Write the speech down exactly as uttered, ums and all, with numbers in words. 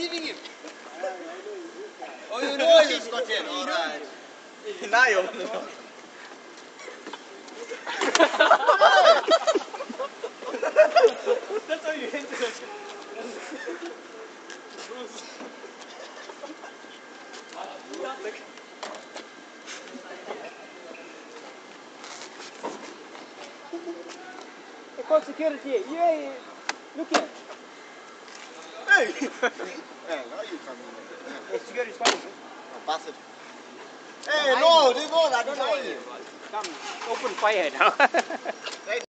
leaving him. Oh, you know he's got it. All right. Now you. That's how you enter it. Hey, call security. Yeah, look here. Hey! Hey, how you coming? Hey, security is coming. Oh, pass it. Hey, no, they won't. I don't know you. Come, open fire now.